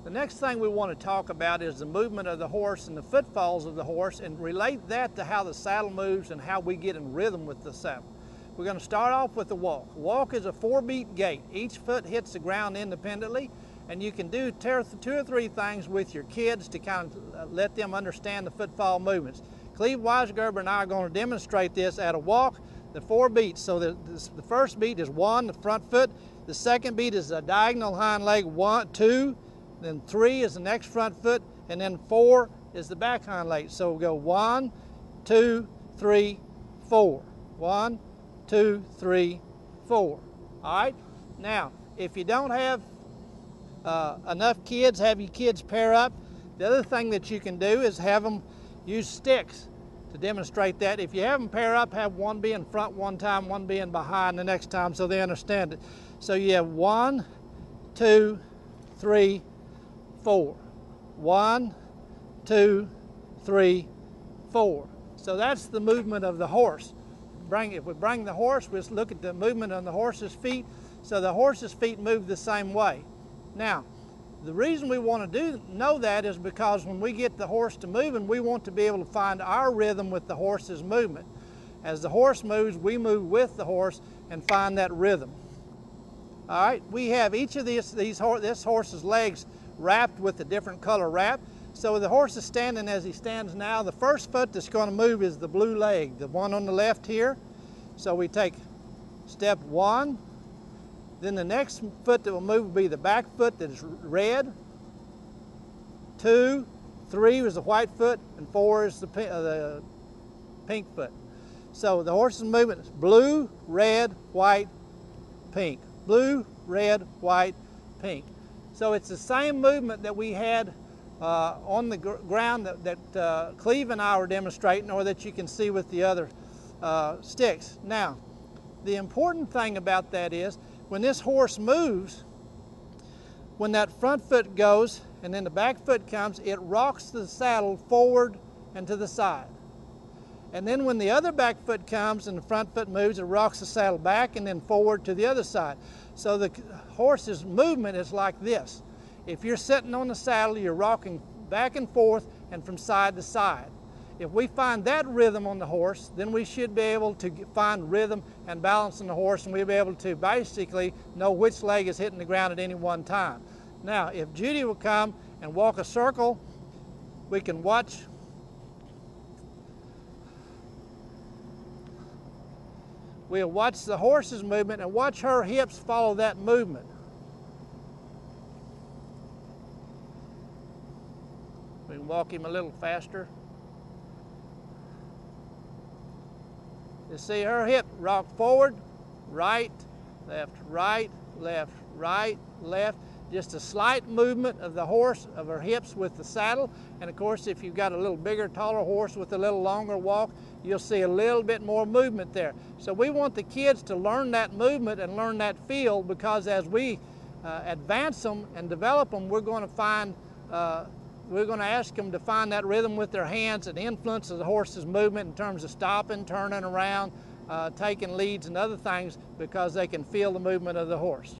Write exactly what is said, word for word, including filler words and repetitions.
The next thing we want to talk about is the movement of the horse and the footfalls of the horse, and relate that to how the saddle moves and how we get in rhythm with the saddle. We're going to start off with the walk. Walk is a four-beat gait. Each foot hits the ground independently, and you can do two or three things with your kids to kind of let them understand the footfall movements. Cleve Weisgerber and I are going to demonstrate this at a walk, the four beats. So the, the first beat is one, the front foot. The second beat is a diagonal hind leg, one, two. Then three is the next front foot, and then four is the back hind leg. So we'll go one, two, three, four. One, two, three, four. All right? Now, if you don't have uh, enough kids, have your kids pair up. The other thing that you can do is have them use sticks to demonstrate that. If you have them pair up, have one be in front one time, one be in behind the next time, so they understand it. So you have one, two, three, four. One, two, three, four. So that's the movement of the horse. Bring, if we bring the horse, we look at the movement on the horse's feet. So the horse's feet move the same way. Now, the reason we want to do know that is because when we get the horse to moving, we want to be able to find our rhythm with the horse's movement. As the horse moves, we move with the horse and find that rhythm. All right, we have each of these, these this horse's legs wrapped with a different color wrap. So the horse is standing as he stands now. The first foot that's going to move is the blue leg, the one on the left here. So we take step one. Then the next foot that will move will be the back foot that is red. Two, three is the white foot, and four is the, uh, the pink foot. So the horse's movement is blue, red, white, pink. Blue, red, white, pink. So it's the same movement that we had uh, on the gr ground that, that uh, Cleve and I were demonstrating, or that you can see with the other uh, sticks. Now, the important thing about that is when this horse moves, when that front foot goes and then the back foot comes, it rocks the saddle forward and to the side. And then when the other back foot comes and the front foot moves, it rocks the saddle back and then forward to the other side. So the horse's movement is like this. If you're sitting on the saddle, you're rocking back and forth and from side to side. If we find that rhythm on the horse, then we should be able to find rhythm and balance on the horse, and we'll be able to basically know which leg is hitting the ground at any one time. Now, if Judy will come and walk a circle, we can watch. We'll watch the horse's movement and watch her hips follow that movement. We can walk him a little faster. You see her hip rock forward, right, left, right, left, right, left. Just a slight movement of the horse, of her hips with the saddle. And of course, if you've got a little bigger, taller horse with a little longer walk, you'll see a little bit more movement there. So we want the kids to learn that movement and learn that feel, because as we uh, advance them and develop them, we're going to find, uh, we're going to ask them to find that rhythm with their hands and influence of the horse's movement in terms of stopping, turning around, uh, taking leads and other things, because they can feel the movement of the horse.